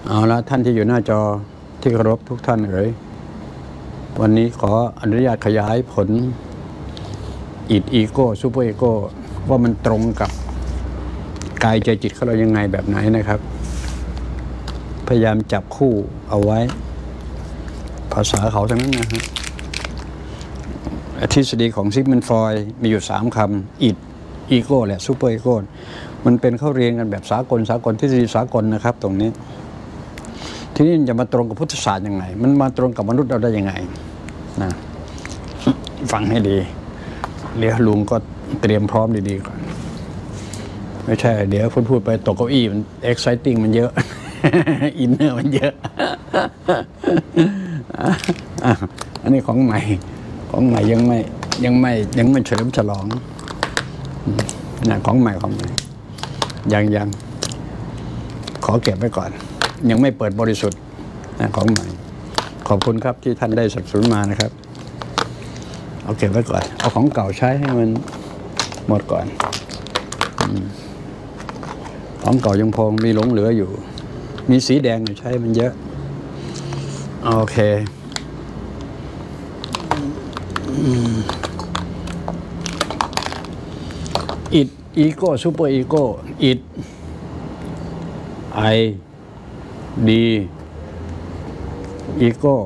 เอาละท่านที่อยู่หน้าจอที่เคารพทุกท่านวันนี้ขออนุญาตขยายผลอีโก้ซูเปอร์อีโก้ว่ามันตรงกับกายใจจิตของเรายังไงแบบไหนนะครับพยายามจับคู่เอาไว้ภาษาเขาทั้งนั้นนะฮะทฤษฎีของซิกมันฟรอยด์มีอยู่3คำอีโก้แหละซูเปอร์อีโก้มันเป็นเข้าเรียนกันแบบสากลทฤษฎีสากลนะครับตรงนี้ที่นี่จะมาตรงกับพุทธศาสตร์ยังไงมันมาตรงกับมนุษย์เราได้ยังไงนะฟังให้ดีเดี๋ยวลุงก็เตรียมพร้อมดีๆก่อนไม่ใช่เดี๋ยวพูดไปตกเก้าอี้มัน exciting มันเยอะ อินเนอร์มันเยอะ อันนี้ของใหม่ยังไม่เฉลิมฉลองนะของใหม่ยังขอเก็บไว้ก่อนยังไม่เปิดบริสุทธิ์นะของใหม่ขอบคุณครับที่ท่านได้สนับสนุนมานะครับเอาเก็บไว้ก่อนเอาของเก่าใช้ให้มันหมดก่อนของเก่ายังพอมีหลงเหลืออยู่มีสีแดงใช้มันเยอะโอเคอีโก้ซูเปอร์อีโก้ไอดีอีโก้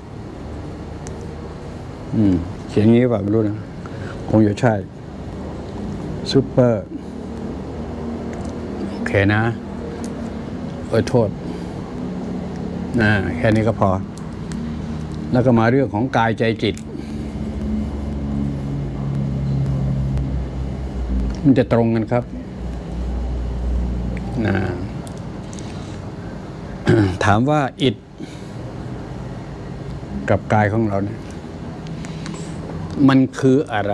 เขียนงี้ป่ะไม่รู้นะคงจะใช่ซูเปอร์โอเคนะโทษแค่นี้ก็พอแล้วก็มาเรื่องของกายใจจิตมันจะตรงกันครับถามว่าอิฐกับกายของเราเนี่ยมันคืออะไร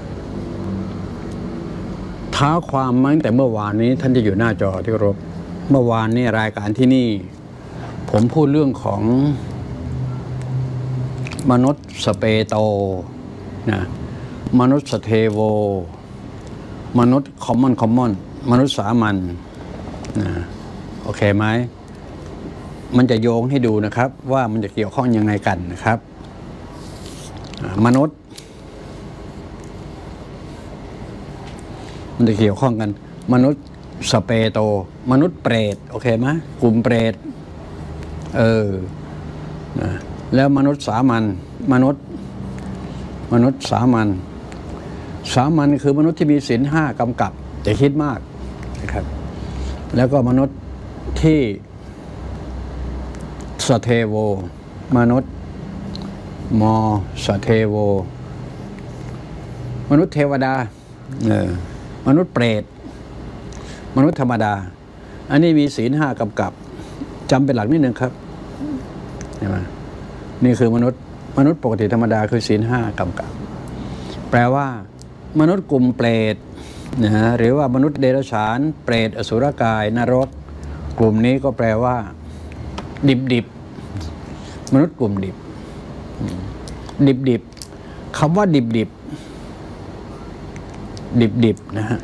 ท้าความมาตั้งแต่เมื่อวานนี้ท่านที่อยู่หน้าจอที่เคารพเมื่อวานนี้รายการที่นี่ผมพูดเรื่องของมนุษย์สเปโตนะมนุษย์สเทโวมนุษย์คอมมอนมนุษย์สามัญนะโอเคไหมมันจะโยงให้ดูนะครับว่ามันจะเกี่ยวข้องยังไงกันนะครับมนุษย์มันจะเกี่ยวข้องกันมนุษย์สเปโตมนุษย์เปรตโอเคไหมกลุ่มเปรตแล้วมนุษย์สามัญมนุษย์สามัญคือมนุษย์ที่มีศีล5กำกับจะคิดมากนะครับแล้วก็มนุษย์ที่สเทโวมนุษย์สเทโวมนุษย์เทวดามนุษย์เปรตมนุษย์ธรรมดาอันนี้มีศีล5กำกับจำเป็นหลักนิดนึงครับเห็นไหมนี่คือมนุษย์ปกติธรรมดาคือศีล5กำกับแปลว่ามนุษย์กลุ่มเปรตนะฮะหรือว่ามนุษย์เดรัจฉานเปรตอสุรกายนรกกลุ่มนี้ก็แปลว่าดิบมนุษย์กลุ่มดิบคำว่าดิบนะฮะ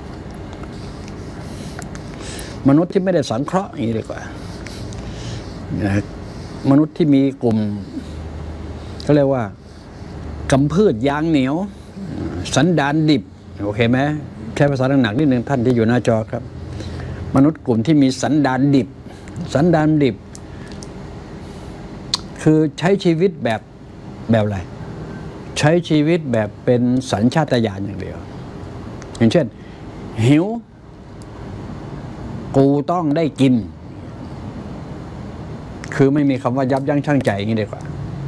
มนุษย์ที่ไม่ได้สังเคราะห์อย่างนี้ดีกว่านะมนุษย์ที่มีกลุ่มเขาเรียกว่ากำพืชยางเหนียวสันดานดิบโอเคไหมใช้ภาษาหนักๆนิดนึงท่านที่อยู่หน้าจอครับมนุษย์กลุ่มที่มีสันดานดิบคือใช้ชีวิตแบบอะไรใช้ชีวิตแบบเป็นสัญชาตญาณอย่างเดียวอย่างเช่นหิวกูต้องได้กินคือไม่มีคำว่ายับยั้งชั่งใจอย่างนี้ดีกว่า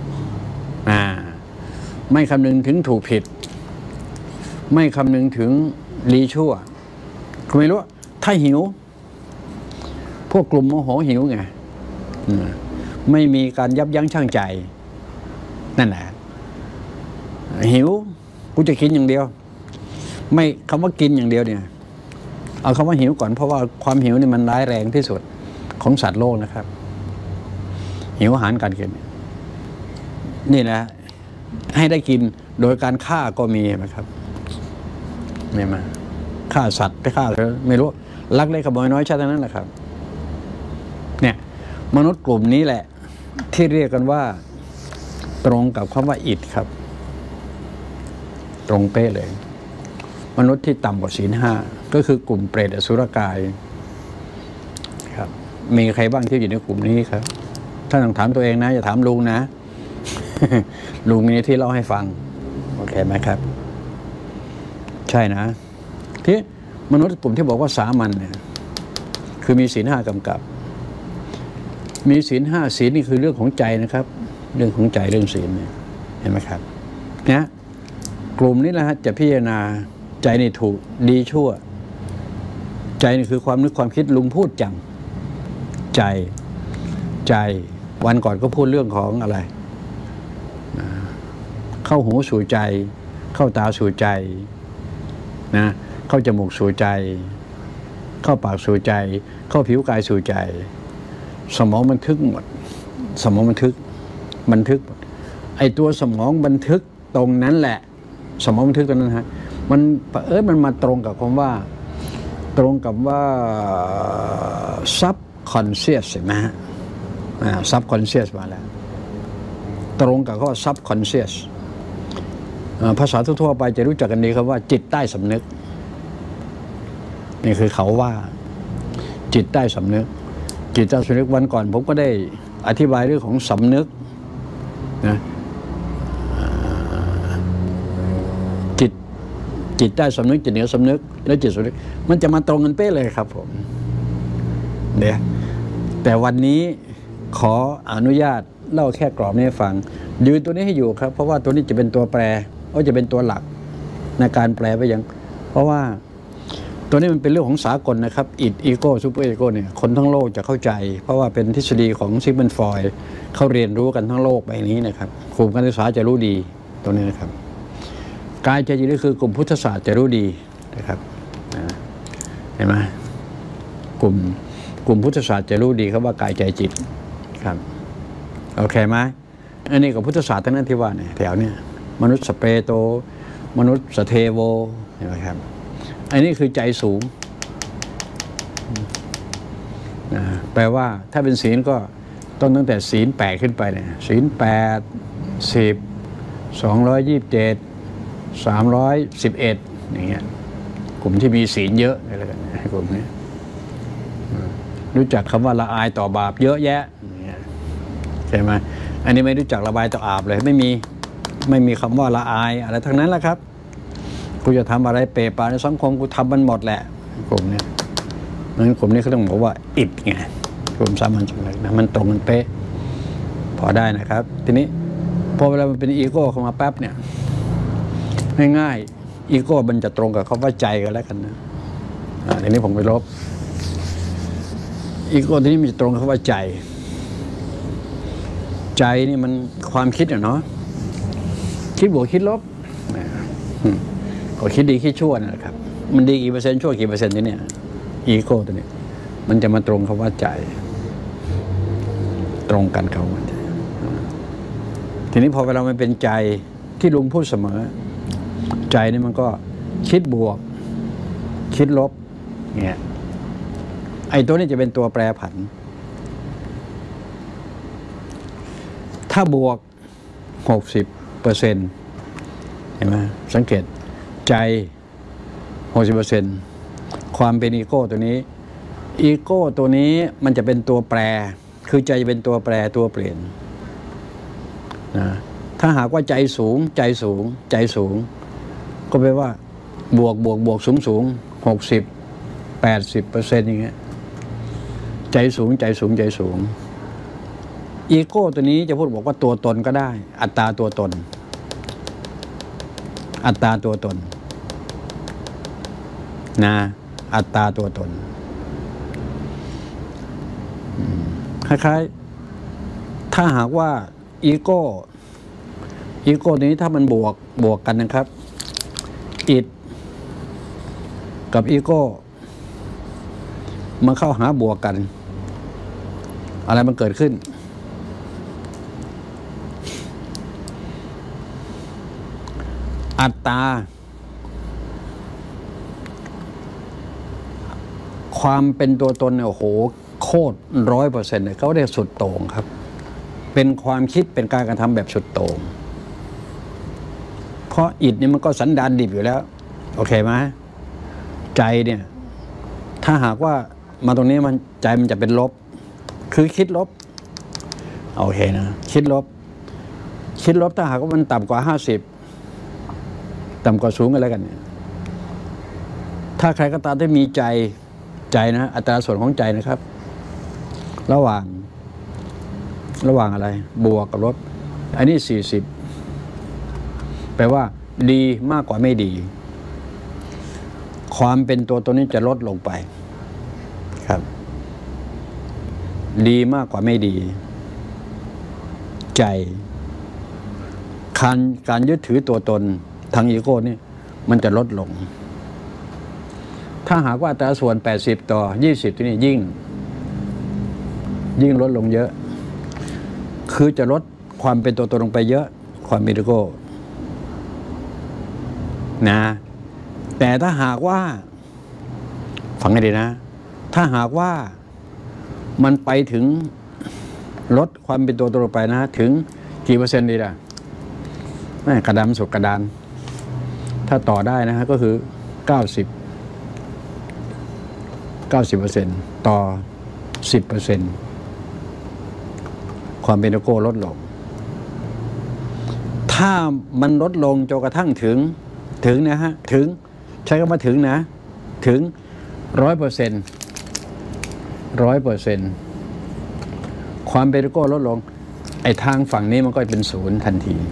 ไม่คำนึงถึงถูกผิดไม่คำนึงถึงดีชั่วคุณไม่รู้ถ้าหิวพวกกลุ่มโมโหหิวไงไม่มีการยับยั้งชั่งใจนั่นแหละหิวกูจะกินอย่างเดียวไม่คำว่ากินอย่างเดียวเนี่ยเอาคำว่าหิวก่อนเพราะว่าความหิวนี่มันร้ายแรงที่สุดของสัตว์โลกนะครับหิวอาหารการกินนี่นะให้ได้กินโดยการฆ่าก็มีนะครับไม่มาฆ่าสัตว์ไปฆ่าไม่รู้ลักเล็กขโมยน้อยชาตินั้นแหละครับเนี่ยมนุษย์กลุ่มนี้แหละที่เรียกกันว่าตรงกับคำว่าอิฐครับตรงเป๊ะเลยมนุษย์ที่ต่ำกว่าศีลห้าก็คือกลุ่มเปรตอสุรกายครับมีใครบ้างที่อยู่ในกลุ่มนี้ครับท่านต้องถามตัวเองนะอย่าถามลุงนะ ลุงมีที่เล่าให้ฟังโอเคไหมครับใช่นะที่มนุษย์กลุ่มที่บอกว่าสามัญเนี่ยคือมีศีลห้ากำกับมีศีลห้าศีลนี่คือเรื่องของใจนะครับเรื่องของใจเรื่องศีลเนี่ยเห็นไหมครับเนี่ยกลุ่มนี้นะฮะจะพิจารณาใจนี่ถูกดีชั่วใจนี่คือความนึกความคิดลุงพูดจังใจวันก่อนก็พูดเรื่องของอะไรเข้าหูสู่ใจเข้าตาสู่ใจนะเข้าจมูกสู่ใจเข้าปากสู่ใจเข้าผิวกายสู่ใจสมองบันทึกหมดสมองบันทึกไอตัวสมองบันทึกตรงนั้นแหละสมองบันทึกตรงนั้นฮะมันมาตรงกับคำว่าsubconscious ใช่ไหมฮะsubconscious มาแล้วตรงกับคำว่า subconscious ภาษาทั่วไปจะรู้จักกันดีครับว่าจิตใต้สำนึกนี่คือเขาว่าจิตใต้สำนึกวันก่อนผมก็ได้อธิบายเรื่องของสำนึกนะจิตใต้สำนึกจิตเหนือสำนึกและจิตสำนึกมันจะมาตรงกันเป๊ะเลยครับผมเนี่ยแต่วันนี้ขออนุญาตเล่าแค่กรอบนี้ให้ฟังยืนตัวนี้ให้อยู่ครับเพราะว่าตัวนี้จะเป็นตัวแปรจะเป็นตัวหลักในการแปลไปยังเพราะว่าตัวนี้มันเป็นเรื่องของสากลนะครับอิดอีโก้ซูเปอร์อีโก้เนี่ยคนทั้งโลกจะเข้าใจเพราะว่าเป็นทฤษฎีของซิกมันด์ฟรอยด์เขาเรียนรู้กันทั้งโลกใบนี้นะครับกลุ่มการศึกษาจะรู้ดีตัวนี้นะครับกายใจจิตนี่คือกลุ่มพุทธศาสตร์จะรู้ดีนะครับเห็นไหมกลุ่มพุทธศาสตร์จะรู้ดีครับว่ากายใจจิตครับโอเคไหมอันนี้กับพุทธศาสตร์ทั้งนั้นที่ว่าเนี่ยแถวเนี่ยมนุษย์สเปโตมนุษย์สเทโวเห็นไหมครับอันนี้คือใจสูงแปลว่าถ้าเป็นศีลก็ต้องตั้งแต่ศีล8ขึ้นไปเนี่ยศีล8 10 227 311อย่างเงี้ยกลุ่มที่มีศีลเยอะอะไรกันกลุ่มนี้รู้จักคำว่าละอายต่อบาปเยอะแยะใช่ไหมอันนี้ไม่รู้จักระบายต่ออาบเลยไม่มีคำว่าละอายอะไรทั้งนั้นแหละครับกูจะทำอะไรเปรปาในสังคมกูทำมันหมดแหละกลุ่มนี้นั้นกลุ่มนี้เขาต้องบอกว่าอิดไงกลุ่มสามัญชนนะมันตรงกันเป๊ะพอได้นะครับทีนี้พอเวลามันเป็นอีโก้เข้ามาแป๊บเนี่ยง่ายๆอีโก้มันจะตรงกับคำว่าใจกันแล้วกันนะทีนี้ผมไปลบอีโก้ทีนี้มันจะตรงกับคำว่าใจนี่มันความคิดเนาะคิดบวกคิดลบก็คิดดีคิดชั่วนะครับมันดีกี่เปอร์เซ็นต์ชั่วกี่เปอร์เซ็นต์เนี่ยอีโก้ตัวนี้มันจะมาตรงคำว่าใจตรงกันเขาทีนี้พอเวลามันเป็นใจที่ลุงพูดเสมอใจนี่มันก็คิดบวกคิดลบเนี่ยไอ้ตัวนี้จะเป็นตัวแปรผันถ้าบวก 60% เห็นไหมสังเกตใจ 60% ความเป็นอีโก้ตัวนี้มันจะเป็นตัวแปรคือใจจะเป็นตัวแปรตัวเปลี่ยนนะถ้าหากว่าใจสูงก็แปลว่าบวกสูง60-80% อย่างเงี้ยใจสูงอีโก้ตัวนี้จะพูดบอกว่าตัวตนก็ได้อัตตาตัวตนนะอัตตาตัวตนคล้ายๆถ้าหากว่าอีโก้ตัวนี้ถ้ามันบวกกันนะครับอิดกับอีโก้มาเข้าหาบวกกันอะไรมันเกิดขึ้นอัตตาความเป็นตัวตนเนี่ยโอ้โหโคษ 100% เลยเขาได้สุดโต่งครับเป็นความคิดเป็นการกระทำแบบสุดโต่งเพราะอิฐนี่มันก็สันดานดิบอยู่แล้วโอเคไหมใจเนี่ยถ้าหากว่ามาตรงนี้มันใจมันจะเป็นลบคือคิดลบโอเคนะคิดลบถ้าหากว่ามันต่ำกว่า50ต่ำกว่า0กันแล้วกันเนี่ยถ้าใครก็ตามที่มีใจนะอัตราส่วนของใจนะครับระหว่างอะไรบวกกับลบอันนี้40แปลว่าดีมากกว่าไม่ดีความเป็นตัวตนนี้จะลดลงไปครับดีมากกว่าไม่ดีใจการยึดถือตัวตนทางอีโก้นี่มันจะลดลงถ้าหากว่าอัตราส่วน80ต่อ20ที่นี่ยิ่งลดลงเยอะคือจะลดความเป็นตัวตนลงไปเยอะความเป็นอีโก้นะแต่ถ้าหากว่าฟังให้ดีนะถ้าหากว่ามันไปถึงลดความเป็นตัวตนลงไปนะถึงกี่เปอร์เซ็นต์ดีล่ะกระดานสุดกระดานถ้าต่อได้นะฮะก็คือ90% ต่อ 10% ความเป็นอีโก้ลดลงถ้ามันลดลงจนกระทั่งถึงนะฮะถึงใช้คำว่าถึงนะถึง 100% ความเป็นอีโก้ลดลงไอ้ทางฝั่งนี้มันก็เป็น0ทันที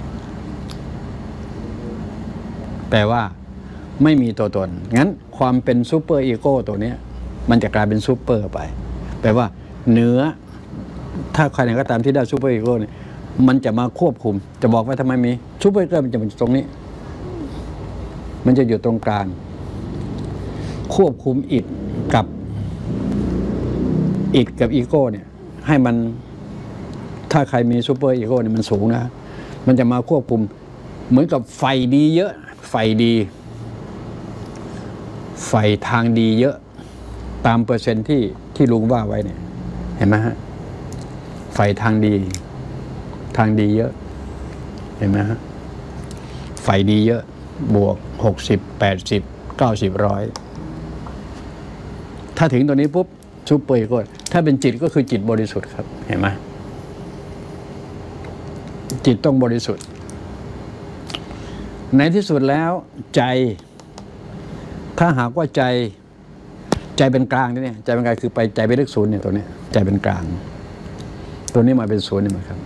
แปลว่าไม่มีตัวตนงั้นความเป็นซูเปอร์อีโก้ตัวนี้มันจะกลายเป็นซูเปอร์ไปแปลว่าเหนือถ้าใครไหนก็ตามที่ได้ซูเปอร์อีโก้เนี่ยมันจะมาควบคุมจะบอกว่าทำไมมีซูเปอร์อีโก้มันจะอยู่ตรงนี้มันจะอยู่ตรงกลางควบคุมอิฐกับอีโก้เนี่ยให้มันถ้าใครมีซูเปอร์อีโก้เนี่ยมันสูงนะมันจะมาควบคุมเหมือนกับไฟดีเยอะไฟทางดีเยอะตามเปอร์เซ็นต์ที่ลุงว่าไว้เนี่ยเห็นไหมฮะไฟทางดีเยอะเห็นไหมฮะไฟดีเยอะบวก60 80 90 100ถ้าถึงตัวนี้ปุ๊บซูเปอร์อีโก้ถ้าเป็นจิตก็คือจิตบริสุทธิ์ครับเห็นไหมจิตต้องบริสุทธิ์ในที่สุดแล้วใจถ้าหากว่าใจเป็นกลางเนี่ยใจเป็นกลางคือไปใจไปเลข0เนี่ยตัวนี้ใจเป็นกลางตัวนี้มาเป็น0นี่มั้ยครับ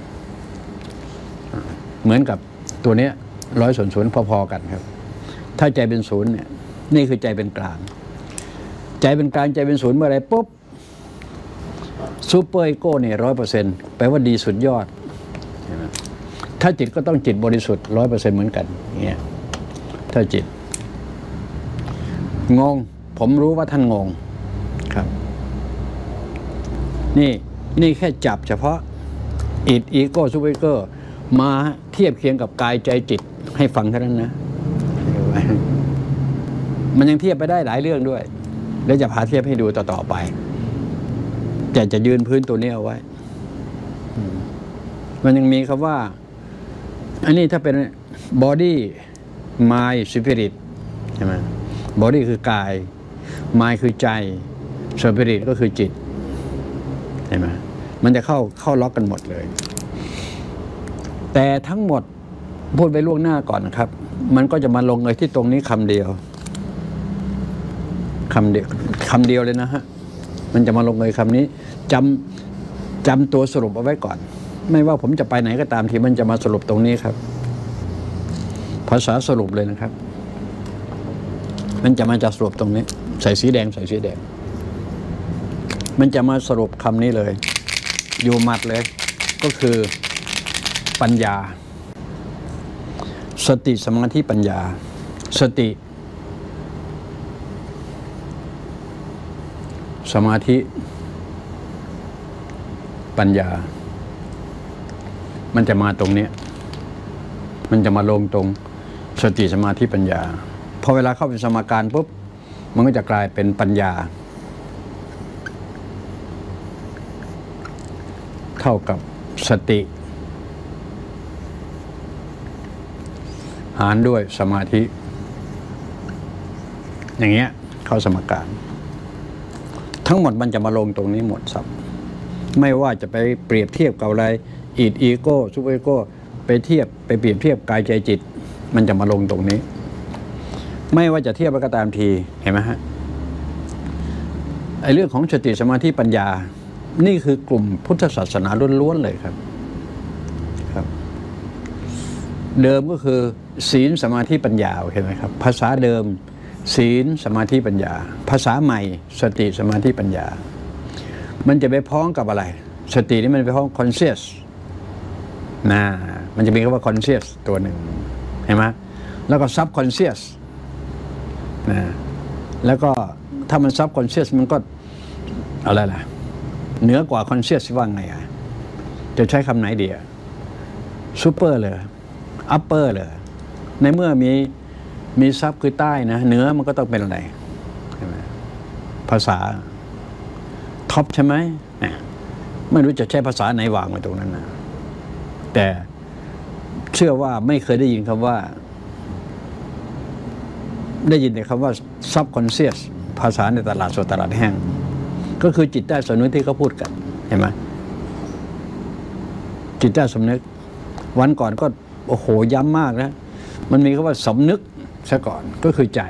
เหมือนกับตัวนี้100 ส่วน 0พอๆกันครับถ้าใจเป็น0เนี่ยนี่คือใจเป็นกลางใจเป็นกลางใจเป็น0เมื่อไรปุ๊บซูเปอร์อีโก้เนี่ย100%แปลว่าดีสุดยอดถ้าจิตก็ต้องจิตบริสุทธิ์ 100% เหมือนกันเนี่ยถ้าจิตงงผมรู้ว่าท่านงงครับนี่แค่จับเฉพาะอิทอีโก้ซูเปอร์อีโก้มาเทียบเคียงกับกายใจจิตให้ฟังเท่านั้นนะมันยังเทียบไปได้หลายเรื่องด้วยแล้วจะพาเทียบให้ดูต่อไปจะยืนพื้นตัวนี้เอาไว้มันยังมีคำว่าอันนี้ถ้าเป็น body mind spirit ใช่ไหม body คือกาย mind คือใจ spirit ก็คือจิตใช่ไหมมันจะเข้าล็อกกันหมดเลยแต่ทั้งหมดพูดไปล่วงหน้าก่อนนะครับมันก็จะมาลงเลยที่ตรงนี้คำเดียวเลยนะฮะมันจะมาลงเลยคำนี้จำตัวสรุปเอาไว้ก่อนไม่ว่าผมจะไปไหนก็ตามที่มันจะมาสรุปตรงนี้ครับภาษาสรุปเลยนะครับมันจะมาสรุปตรงนี้ใส่สีแดงมันจะมาสรุปคำนี้เลยอยู่หมัดเลยก็คือปัญญาสติสมาธิปัญญาสติสมาธิปัญญามันจะมาตรงนี้มันจะมาลงตรงสติสมาธิปัญญาพอเวลาเข้าเป็นสมการปุ๊บมันก็จะกลายเป็นปัญญาเท่ากับสติหารด้วยสมาธิอย่างเงี้ยเข้าสมการทั้งหมดมันจะมาลงตรงนี้หมดสับไม่ว่าจะไปเปรียบเทียบกับอะไรอีโก้ซูเปอร์อีโก้ไปเทียบไปเปรียบเทียบกายใจจิตมันจะมาลงตรงนี้ไม่ว่าจะเทียบก็ตามทีเห็นไหมฮะไอ้เรื่องของสติสมาธิปัญญานี่คือกลุ่มพุทธศาสนาล้วนๆเลยครับเดิมก็คือศีลสมาธิปัญญาเห็นไหมครับภาษาเดิมศีลสมาธิปัญญาภาษาใหม่สติสมาธิปัญญามันจะไปพ้องกับอะไรสตินี่มันไปพ้อง conscious นะมันจะมีคำว่า conscious ตัวหนึ่งเห็นไหมแล้วก็ subconscious นะแล้วก็ถ้ามัน subconscious มันก็อะไรล่ะเหนือกว่า conscious ว่าไงอ่ะจะใช้คำไหนดีอ่ะ super เลย upper เลยในเมื่อมีซับคือใต้นะเหนือมันก็ต้องเป็นอะไรใช่ไหมภาษาท็อปใช่ไหมไม่รู้จะใช้ภาษาไหนวางไว้ตรงนั้นนะแต่เชื่อว่าไม่เคยได้ยินคำว่าได้ยินแต่คำว่า subconscious ภาษาในตลาดสดตลาดแห้งก็คือจิตใต้สำนึกที่เขาพูดกันเห็นไหมจิตใต้สำนึกวันก่อนก็โอ้โหย้ำมากนะมันมีคำว่าสำนึกซะก่อนก็คือใจ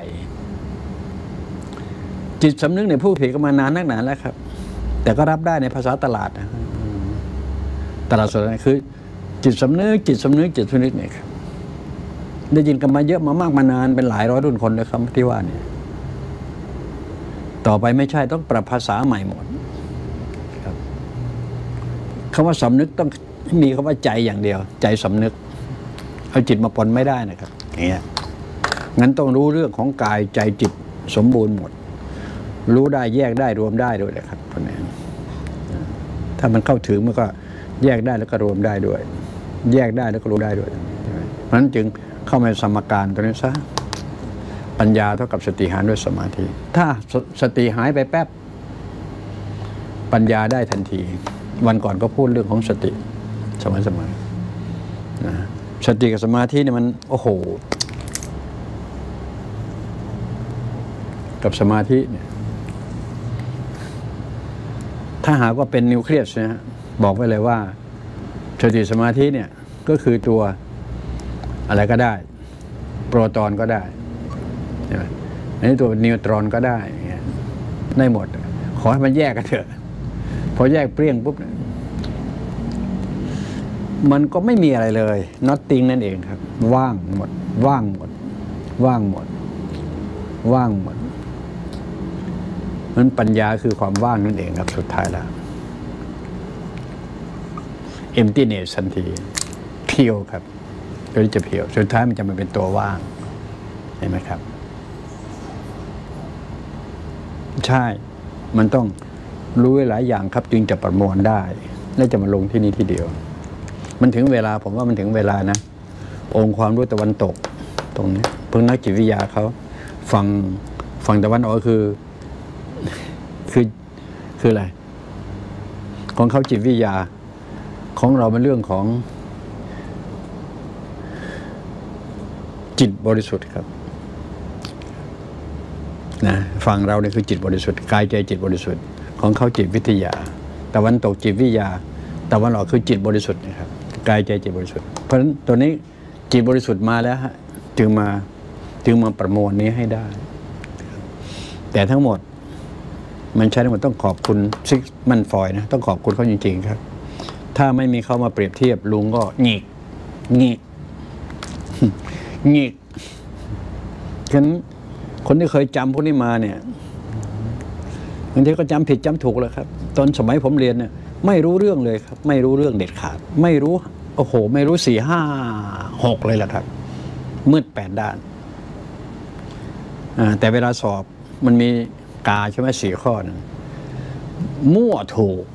จิตสำนึกในผู้ผิดก็มานานนักหนาแล้วครับแต่ก็รับได้ในภาษาตลาดนะตลาดสดคือจิตสำนึกเนี่ยครับได้ยินกันมาเยอะมามากมานานเป็นหลายร้อยรุ่นคนเลยครับที่ว่าเนี่ยต่อไปไม่ใช่ต้องปรับภาษาใหม่หมดครับคำว่าสำนึกต้องมีคำว่าใจอย่างเดียวใจสำนึกเอาจิตมาปนไม่ได้นะครับอย่างเงี้ยงั้นต้องรู้เรื่องของกายใจจิตสมบูรณ์หมดรู้ได้แยกได้รวมได้ด้วยนะครับตรงนี้ถ้ามันเข้าถึงมันก็แยกได้แล้วก็รวมได้ด้วยแยกได้แล้วก็รู้ได้ด้วยเพราะฉะนั้นจึงเข้ามาสมการตรงนี้ซะปัญญาเท่ากับสติหารด้วยสมาธิถ้าสติหายไปแป๊บปัญญาได้ทันทีวันก่อนก็พูดเรื่องของสติสมัยนะสติกับสมาธิเนี่ยมันโอ้โหกับสมาธิเนี่ยถ้าหากว่าเป็นนิวเคลียสนะฮะบอกไว้เลยว่าสติสมาธิเนี่ยก็คือตัวอะไรก็ได้โปรตอนก็ได้ใช่ไหมอันนี้ตัวนิวตรอนก็ได้ได้หมดขอให้มันแยกกันเถอะพอแยกเปรี้ยงปุ๊บมันก็ไม่มีอะไรเลย nothing นั่นเองครับว่างหมดมันปัญญาคือความว่างนั่นเองครับสุดท้ายแล้ว emptiness ทันทีเพียวครับโดยจะเพียวสุดท้ายมันจะมาเป็นตัวว่างเห็นไหมครับใช่มันต้องรู้หลายอย่างครับจึงจะประมวลได้และจะมาลงที่นี่ทีเดียวมันถึงเวลาผมว่ามันถึงเวลานะองค์ความรู้ตะวันตกตรงนี้เพิ่งนักจิตวิทยาเขาฝั่งตะวันออกคืออะไรของเขาจิตวิทยาของเราเป็นเรื่องของจิตบริสุทธิ์ครับนะฝั่งเราเนี่ยคือจิตบริสุทธิ์กายใจจิตบริสุทธิ์ของเขาจิตวิทยาตะวันตกจิตวิทยาตะวันออกคือจิตบริสุทธิ์นะครับกายใจจิตบริสุทธิ์เพราะฉะนั้นตัวนี้จิตบริสุทธิ์มาแล้วฮะจึงมาประมวลนี้ให้ได้แต่ทั้งหมดมันใช้ทั้งหมดต้องขอบคุณซิกมันฟอยนะต้องขอบคุณเขาจริงๆครับถ้าไม่มีเขามาเปรียบเทียบลุงก็หงิกฉะนั้นคนที่เคยจำพวกนี้มาเนี่ยบางทีก็จำผิดจำถูกแล้วครับตอนสมัยผมเรียนเนี่ยไม่รู้เรื่องเลยครับไม่รู้เรื่องเด็ดขาดไม่รู้โอ้โหไม่รู้4 5 6เลยล่ะครับมืด8 ด้านแต่เวลาสอบมันมีกาใช่ไหม4 ข้อนะมั่วถูก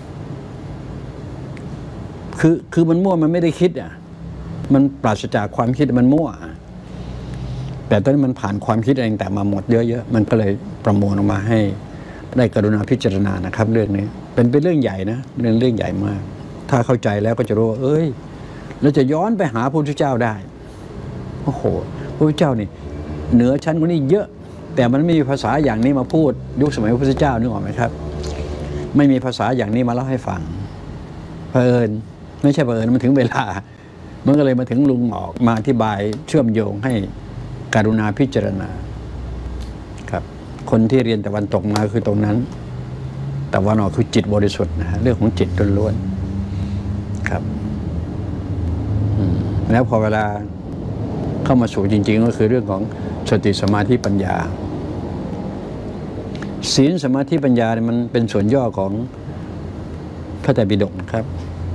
คือมันมั่วมันไม่ได้คิดมันปราศจากความคิดมันมั่วแต่ตอนนี้มันผ่านความคิดเองแต่มาหมดเยอะๆมันก็เลยประมวลออกมาให้ได้กรุณาพิจารณานะครับเรื่องนี้เป็นเรื่องใหญ่นะเรื่องใหญ่มากถ้าเข้าใจแล้วก็จะรู้ว่าเอ้ยเราจะย้อนไปหาพระพุทธเจ้าได้โอ้โหพระพุทธเจ้านี่เหนือชั้นกว่านี้เยอะแต่มันไม่มีภาษาอย่างนี้มาพูดยุคสมัยพระพุทธเจ้านึกออกไหมครับไม่มีภาษาอย่างนี้มาเล่าให้ฟังเผอิญไม่ใช่เผอิญมันถึงเวลามันก็เลยมาถึงลุงออกมาอธิบายเชื่อมโยงให้กรุณาพิจารณาครับคนที่เรียนตะวันตกมาคือตรงนั้นตะวันออกคือจิตบริสุทธิ์นะฮะเรื่องของจิตล้วนๆครับแล้วพอเวลาเข้ามาสู่จริงๆก็คือเรื่องของสติสมาธิปัญญาศีลสมาธิปัญญาเนี่ยมันเป็นส่วนย่อของพระไตรปิฎกนะครับ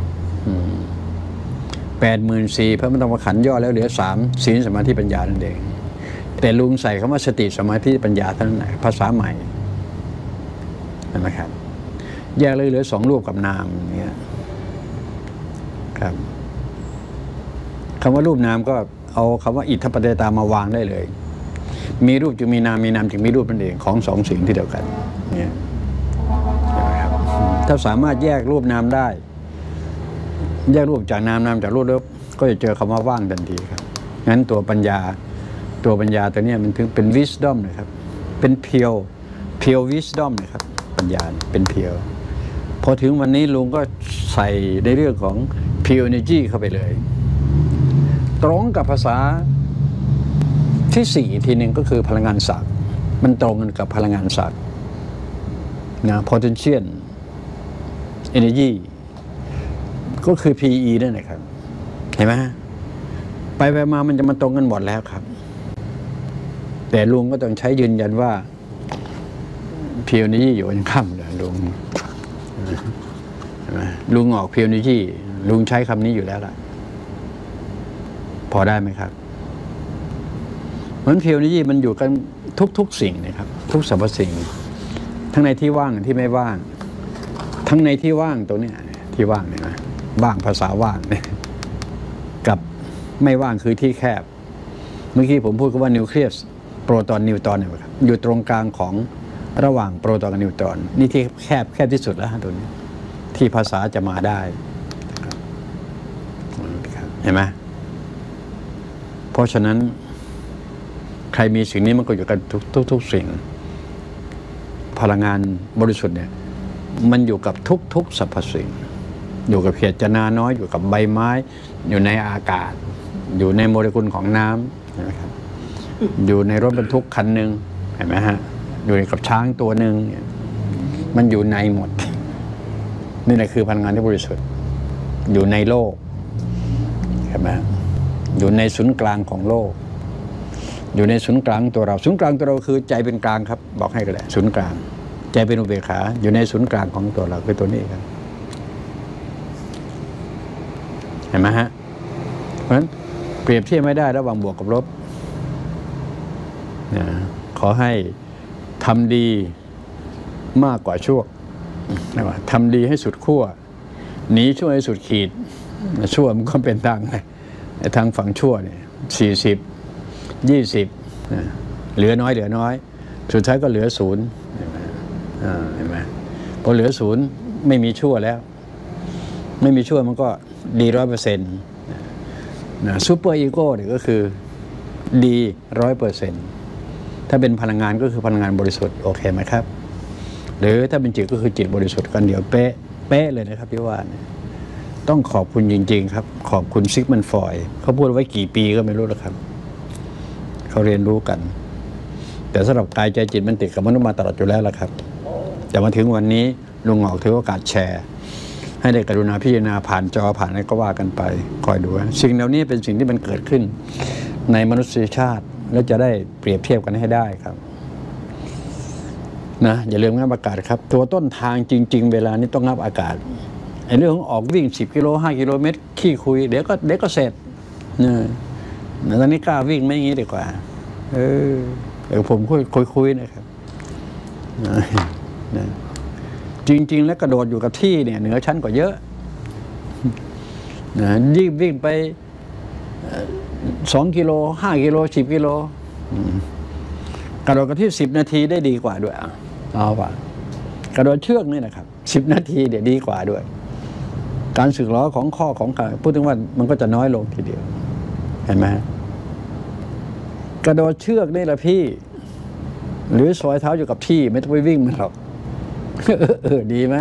84,000พระมรรคขันธ์ย่อแล้วเหลือ3ศีลสมาธิปัญญานั่นเองแต่ลุงใส่คำว่าสติสมาธิปัญญาเท่านั้นภาษาใหม่เห็นไหมครับแยกเลยเหลือ2รูปกับนามเนี่ยครับคำว่ารูปนามก็เอาคำว่าอิทธิปฏิตามาวางได้เลยมีรูปจึงมีนามมีนามจึงมีรูปนั่นเองของ2สิ่งที่เดียวกันเนี่ยใช่ไหมครับถ้าสามารถแยกรูปนามได้แยกรูปจากนามนามจากรูปแล้วก็จะเจอคำว่าว่างทันทีครับงั้นตัวปัญญาตัวนี้มันถึงเป็น wisdom นะครับเป็นเพียว wisdom นะครับปัญญาเป็นเพียวพอถึงวันนี้ลุงก็ใส่ในเรื่องของ pure energy เข้าไปเลยตรงกับภาษาที่4ทีหนึ่งก็คือพลังงานศักดิ์มันตรงกันกับพลังงานศักดิ์นะ potential energy ก็คือ PE นั่นแหละครับเห็นไหมไปมามันจะมาตรงกันหมดแล้วครับแต่ลุงก็ต้องใช้ยืนยันว่า pure energy อยู่บนค่ำเลยลุงออก pure energy ลุงใช้คำนี้อยู่แล้วล่ะพอได้ไหมครับเหมือน pure energy มันอยู่กันทุกสิ่งนะครับทุกสรรพสิ่งทั้งในที่ว่างที่ไม่ว่างทั้งในที่ว่างตรงนี้ที่ว่างเนี่ยนะว่างภาษาว่างเนี่ยกับไม่ว่างคือที่แคบเมื่อกี้ผมพูดว่านิวเคลียสโปรตอนนิวตรอนเนี่ยครับอยู่ตรงกลางของระหว่างโปรตอนกับนิวตรอนนี่ที่แคบที่สุดแล้วตัวนี้ที่ภาษาจะมาได้เห็นไหมเพราะฉะนั้นใครมีสิ่งนี้มันก็อยู่กับทุกสิ่งพลังงานบริสุทธิ์เนี่ยมันอยู่กับทุกสรรพสิ่งอยู่กับเพียรจนาน้อยอยู่กับใบไม้อยู่ในอากาศอยู่ในโมเลกุลของน้ำนะครับอยู่ในรถบรรทุกคันหนึ่งเห็นไหมฮะอยู่กับช้างตัวหนึ่งมันอยู่ในหมดนี่แหละคือพลังงานที่บริสุทธิ์อยู่ในโลกเห็นไหมอยู่ในศูนย์กลางของโลกอยู่ในศูนย์กลางตัวเราศูนย์กลางตัวเราคือใจเป็นกลางครับบอกให้ก็ได้ศูนย์กลางใจเป็นอุเบกขาอยู่ในศูนย์กลางของตัวเราคือตัวนี้ครับเห็นไหมฮะเพราะฉะนั้นเปรียบเทียบไม่ได้ระหว่างบวกกับลบขอให้ทำดีมากกว่าชั่วทำดีให้สุดขั้วหนีชั่วให้สุดขีดชั่วมันก็เป็นทางทางฝั่งชั่วเนี่ย40 20เหลือน้อยสุดท้ายก็เหลือ0เห็นไหมพอเหลือ0ไม่มีชั่วแล้วไม่มีชั่วมันก็ดี100%นะซูเปอร์อีโก้เนี่ยก็คือดี 100%ถ้าเป็นพลังงานก็คือพลังงานบริสุทธิ์โอเคไหมครับหรือถ้าเป็นจิตก็คือจิตบริสุทธิ์กันเดียวเป๊ะเลยนะครับพี่ว่าต้องขอบคุณจริงๆครับขอบคุณซิกมันฟรอยด์เขาพูดไว้กี่ปีก็ไม่รู้แล้วครับเขาเรียนรู้กันแต่สำหรับกายใจจิตมันติดกับมนุษย์มาตลอดอยู่แล้วล่ะครับแต่มาถึงวันนี้ลุงออกถือโอกาสแชร์ให้ได้กรุณาพิจารณาผ่านจอผ่านอะไรก็ว่ากันไปคอยดูสิ่งเหล่านี้เป็นสิ่งที่มันเกิดขึ้นในมนุษยชาติแล้วจะได้เปรียบเทียบกันให้ได้ครับนะอย่าลืมงับอากาศครับตัวต้นทางจริงๆเวลานี้ต้องงับอากาศไอ้เรื่องของออกวิ่ง10 กิโล 5 กิโลเมตรขี้คุยเดี๋ยวก็เสร็จตอนนี้กล้าวิ่งไม่งี้ดีกว่าเดี๋ยวผมคุยนะครับจริงๆแล้วกระโดดอยู่กับที่เนี่ยเหนือชั้นกว่าเยอะยิ่งวิ่งไป2 กิโล 5 กิโล 10 กิโลกระโดดกันที่10 นาทีได้ดีกว่าด้วยเอาป่ะกระโดดเชือกนี่นะครับ10 นาทีเดี๋ยวดีกว่าด้วยการสึกหรอของข้อของขาพูดถึงว่ามันก็จะน้อยลงทีเดียวเห็นไหมกระโดดเชือกนี่แหละพี่หรือซอยเท้าอยู่กับที่ไม่ต้องไปวิ่งมันหรอกดีไหม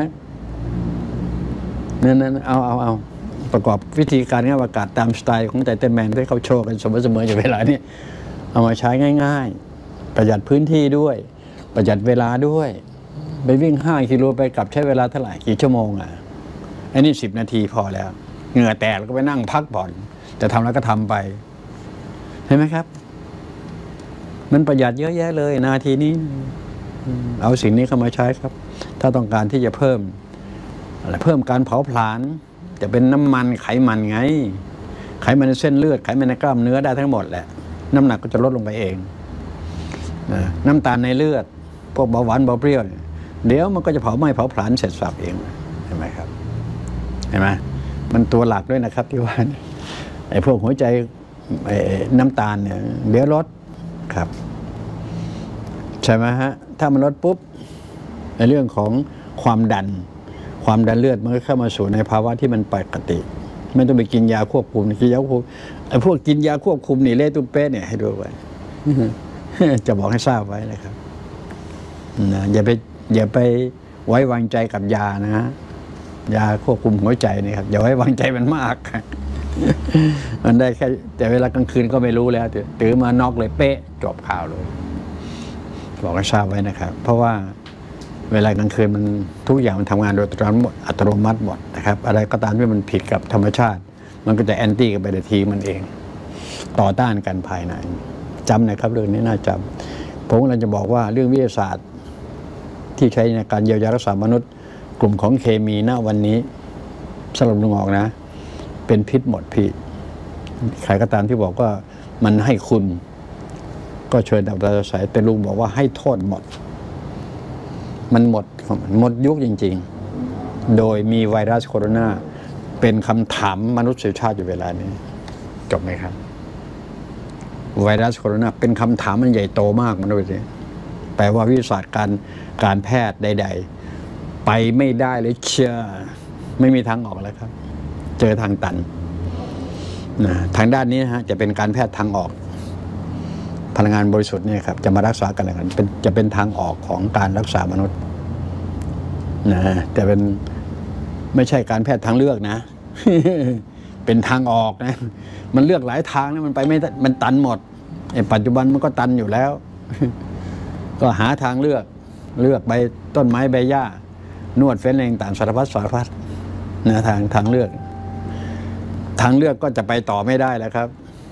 นั่นเอาประกอบวิธีการงานอากาศตามสไตล์ของไททันแมนที่เขาโชว์กันเสมออยู่เวลานี้เอามาใช้ง่ายๆประหยัดพื้นที่ด้วยประหยัดเวลาด้วยไปวิ่ง5 กิโลไปกลับใช้เวลาเท่าไหร่กี่ชั่วโมงอันนี้10 นาทีพอแล้วเหงื่อแตกแล้วก็ไปนั่งพักผ่อนจะทำแล้วก็ทำไปเห็นไหมครับมันประหยัดเยอะแยะเลยนาทีนี้เอาสิ่งนี้เข้ามาใช้ครับถ้าต้องการที่จะเพิ่มการเผาผลาญจะเป็นน้ำมันไขมันไงไขมันในเส้นเลือดไขมันในกล้ามเนื้อได้ทั้งหมดแหละน้ำหนักก็จะลดลงไปเองน้ำตาลในเลือดพวกเบาหวานเบาเปรี้ยวเดี๋ยวมันก็จะเผาไหม้เผาผลาญเสร็จสับเองเห็นไหมครับเห็นไหมมันตัวหลักด้วยนะครับที่ว่าไอ้พวกหัวใจน้ำตาลเนี่ยเดี๋ยวลดครับใช่ไหมฮะถ้ามันลดปุ๊บในเรื่องของความดันเลือดมันก็เข้ามาสู่ในภาวะที่มันปกติไม่ต้องไปกินยาควบคุมกินยาควบคุมไอ้พวกกินยาควบคุมนี่เละตุ้มเป๊ะเนี่ยให้ดูไว้ จะบอกให้ทราบไว้นะครับนะอย่าไปไว้วางใจกับยานะฮะยาควบคุมหัวใจนี่ครับอย่าไว้วางใจมันมาก มันได้แค่แต่เวลากลางคืนก็ไม่รู้แล้วตื่นมาน็อกเลยเป๊ะจบข่าวเลยบอกให้ทราบไว้นะครับเพราะว่าเวลากลางคืนมันทุกอย่างมันทำงานโดยอัตโนมัติหมดนะครับอะไรก็ตามที่มันผิดกับธรรมชาติมันก็จะแอนตี้กับไปในทีมันเองต่อต้านกันภายในจำนะครับเรื่องนี้น่าจำผมเราจะบอกว่าเรื่องวิทยาศาสตร์ที่ใช้ในการเยียวยารักษามนุษย์กลุ่มของเคมีณวันนี้สรุปลงออกนะเป็นพิษหมดพี่ใครก็ตามที่บอกว่ามันให้คุณก็เชิญดับเราใส่แต่ลุงบอกว่าให้โทษหมดมันหมดยุคจริงๆโดยมีไวรัสโคโรนาเป็นคำถามมนุษยชาติอยู่เวลานี้จบไหมครับไวรัสโคโรนาเป็นคำถามมันใหญ่โตมากมันด้วยสิแปลว่าวิทยาศาสตร์การแพทย์ใดๆไปไม่ได้เลยเชื่อไม่มีทางออกแล้วครับเจอทางตันนะทางด้านนี้นะฮะจะเป็นการแพทย์ทางออกพลังงานบริสุทธิ์เนี่ยครับจะมารักษากันอะไรกันจะเป็นทางออกของการรักษามนุษย์นะแต่เป็นไม่ใช่การแพทย์ทางเลือกนะ เป็นทางออกนะมันเลือกหลายทางนะมันไปไม่มันตันหมดปัจจุบันมันก็ตันอยู่แล้ว ก็หาทางเลือกใบต้นไม้ใบหญ้านวดเฟ้นเองต่างสารพัดนะทางเลือกก็จะไปต่อไม่ได้แล้วครับ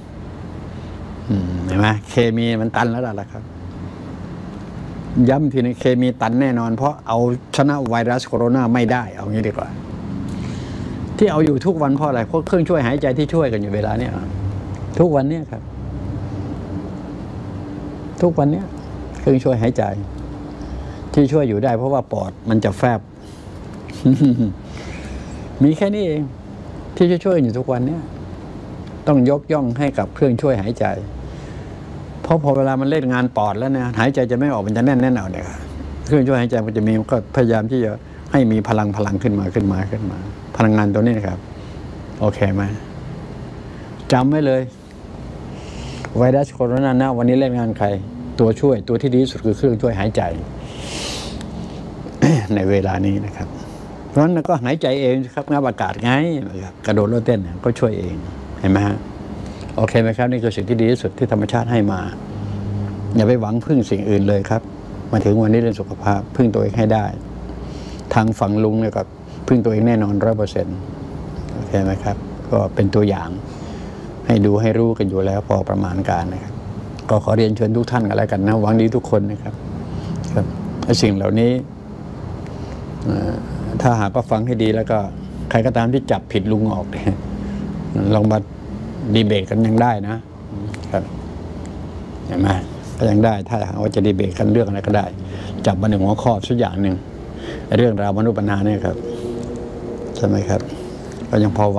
เห็นไหมเคมีมันตันแล้วล่ะครับย้ำทีนึงเคมีตันแน่นอนเพราะเอาชนะไวรัสโคโรนาไม่ได้เอางี้ดีกว่าที่เอาอยู่ทุกวันเพราะอะไรเพราะเครื่องช่วยหายใจที่ช่วยกันอยู่เวลาเนี้ยทุกวันเนี้ยครับทุกวันเนี้ยเครื่องช่วยหายใจที่ช่วยอยู่ได้เพราะว่าปอดมันจะแฟบ มีแค่นี้เองที่ช่วยอยู่ทุกวันเนี้ยต้องยกย่องให้กับเครื่องช่วยหายใจเพราะพอเวลามันเล่นงานปอดแล้วเนี่ยหายใจจะไม่ออกมันจะแน่นเอาเนี่ยเครื่องช่วยหายใจมันจะมีก็พยายามที่จะให้มีพลังขึ้นมาพลังงานตัวนี้นะครับโอเคไหมจำไว้เลยไวรัสโคโรนานะวันนี้เล่นงานใครตัวช่วยตัวที่ดีที่สุดคือเครื่องช่วยหายใจ ในเวลานี้นะครับเพราะฉะนั้นก็หายใจเองครับงับอากาศไงกระโดดโลดเต้นก็ช่วยเองเห็นไหมฮะโอเคไหมครับนี่คือสิ่งที่ดีที่สุดที่ธรรมชาติให้มาอย่าไปหวังพึ่งสิ่งอื่นเลยครับมาถึงวันนี้เรื่องสุขภาพพึ่งตัวเองให้ได้ทางฝั่งลุงเนี่ยก็พึ่งตัวเองแน่นอน100%โอเคไหมครับก็เป็นตัวอย่างให้ดูให้รู้กันอยู่แล้วพอประมาณการนะครับก็ขอเรียนเชิญทุกท่านกันแล้วกันนะหวังดีทุกคนนะครับครับสิ่งเหล่านี้ถ้าหากว่าฟังให้ดีแล้วก็ใครก็ตามที่จับผิดลุงออกเนี่ยลองมาดีเบตกันยังได้นะครับเห็นไหมก็ยังได้ถ้าหากว่าจะดีเบตกันเรื่องอะไรก็ได้จับมาหนึ่งหัวข้อสักอย่างหนึ่งเรื่องราวมนุษย์ปัญหาเนี่ยครับใช่ไหมครับก็ยังพอไหว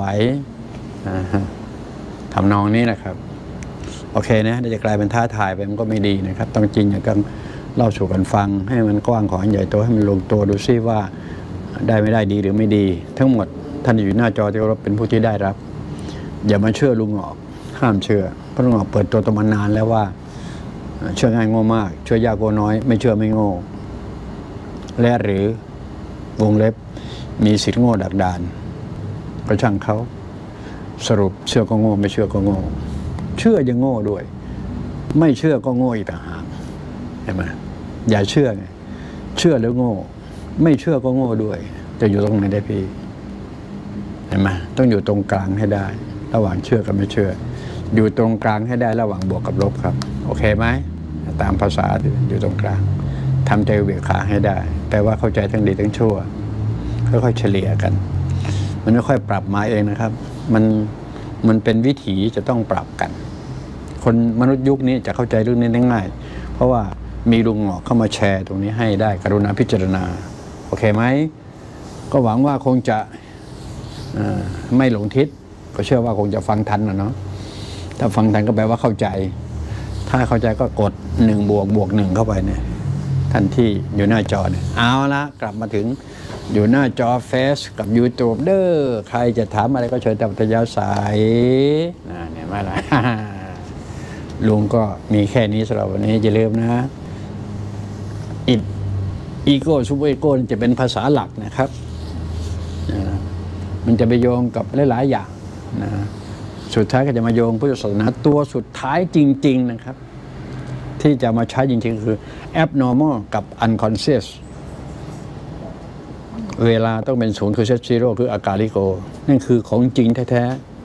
ทำนองนี้นะครับโอเคนะจะกลายเป็นท้าทายไปมันก็ไม่ดีนะครับต้องจริงอย่างต้องเล่าสู่กันฟังให้มันกว้างขวางใหญ่โตให้มันลงตัวดูซิว่าได้ไม่ได้ดีหรือไม่ดีทั้งหมดท่านอยู่หน้าจอที่เราเป็นผู้ที่ได้รับอย่ามาเชื่อลุงหงอกห้ามเชื่อเพราะลุงหงอกเปิดตัวมานานแล้วว่าเชื่อง่ายโง่มากเชื่อยากโง่น้อยไม่เชื่อไม่โง่และหรือวงเล็บมีสิทธิ์โง่ดักดานก็ช่างเขาสรุปเชื่อก็โง่ไม่เชื่อก็โง่เชื่อยังโง่ด้วยไม่เชื่อก็โง่อีกต่างหากเห็นไหมอย่าเชื่อไงเชื่อแล้วโง่ไม่เชื่อก็โง่ด้วยจะอยู่ตรงไหนได้พี่เห็นไหมต้องอยู่ตรงกลางให้ได้ระหว่างเชื่อกับไม่เชื่ออยู่ตรงกลางให้ได้ระหว่างบวกกับลบครับโอเคไหมตามภาษาอยู่ตรงกลางทำใจเบียดขาให้ได้แปลว่าเข้าใจทั้งดีทั้งชั่วค่อยๆเฉลี่ยกันมันไม่ค่อยปรับมาเองนะครับมันเป็นวิถีจะต้องปรับกันคนมนุษย์ยุคนี้จะเข้าใจเรื่องนี้ได้ง่ายเพราะว่ามีลุงหงอกเข้ามาแชร์ตรงนี้ให้ได้กรุณาพิจารณาโอเคไหมก็หวังว่าคงจะไม่หลงทิศก็เชื่อว่าคงจะฟังทันนะเนาะถ้าฟังทันก็แปลว่าเข้าใจถ้าเข้าใจก็กด1 บวก 1เข้าไปเนี่ยทันที่อยู่หน้าจอเนี่ยเอาละกลับมาถึงอยู่หน้าจอเฟซกับ YouTube เด้อใครจะถามอะไรก็เชิญตามอัธยาศัยเนี่ยไม่ไร ลุงก็มีแค่นี้สำหรับวันนี้อย่าลืมนะอีโก้ซูเปอร์อีโก้จะเป็นภาษาหลักนะครับมันจะไปโยงกับหลายๆอย่างนะสุดท้ายก็จะมาโยงพุทธศาสนาตัวสุดท้ายจริงๆนะครับที่จะมาใช้จริงๆคือ abnormal กับ unconscious เวลาต้องเป็น0คือ set zero คืออากาลิโกนั่นคือของจริงแท้ๆ